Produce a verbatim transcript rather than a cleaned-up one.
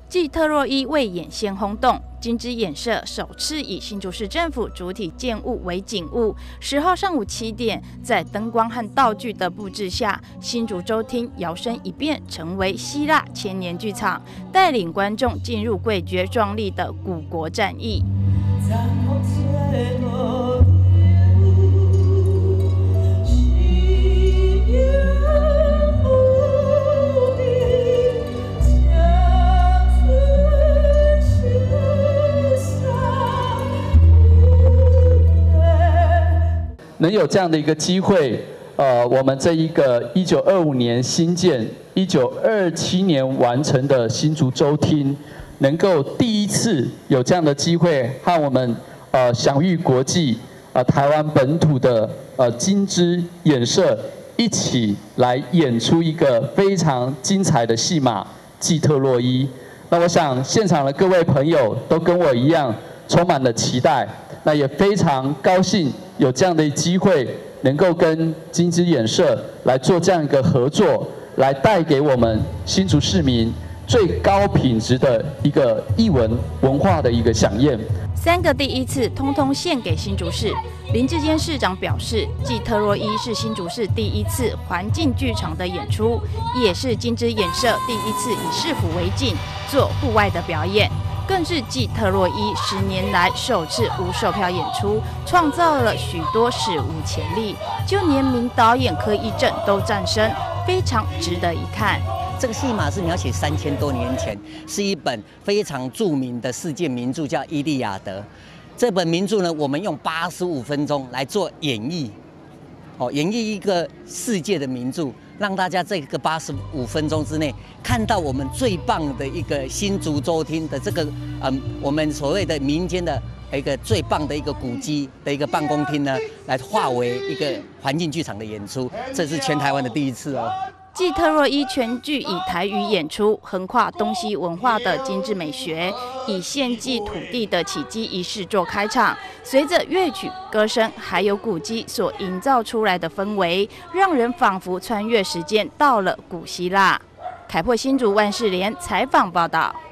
继特洛伊为演先轰动，金枝演社首次以新竹市政府主体建物为景物。十号上午七点，在灯光和道具的布置下，新竹州厅摇身一变成为希腊千年剧场，带领观众进入诡谲壮丽的古国战役。 能有这样的一个机会，呃，我们这一个一九二五年新建、一九二七年完成的新竹州厅，能够第一次有这样的机会和我们呃享誉国际、呃台湾本土的呃金枝演社一起来演出一个非常精彩的戏码《祭特洛伊》。那我想现场的各位朋友都跟我一样，充满了期待。那也非常高兴有这样的机会，能够跟金枝演社来做这样一个合作，来带给我们新竹市民最高品质的一个艺文文化的一个飨宴。 三个第一次，通通献给新竹市。林志坚市长表示，祭特洛伊是新竹市第一次环境剧场的演出，也是金枝演社第一次以市府为景做户外的表演。更是继特洛伊十年来首次无售票演出，创造了许多史无前例，就连名导演柯一正都赞声，非常值得一看。 这个戏码是描写三千多年前，是一本非常著名的世界名著，叫《伊利亚德》。这本名著呢，我们用八十五分钟来做演绎，哦，演绎一个世界的名著。让大家这个八十五分钟之内看到我们最棒的一个新竹州厅的这个，嗯，我们所谓的民间的一个最棒的一个古迹的一个办公厅呢，来化为一个环境剧场的演出，这是全台湾的第一次哦。 继特洛伊全剧以台语演出，横跨东西文化的精致美学，以献祭土地的起基仪式做开场。随着乐曲、歌声还有古迹所营造出来的氛围，让人仿佛穿越时间到了古希腊。凯擘新竹万世莲采访报道。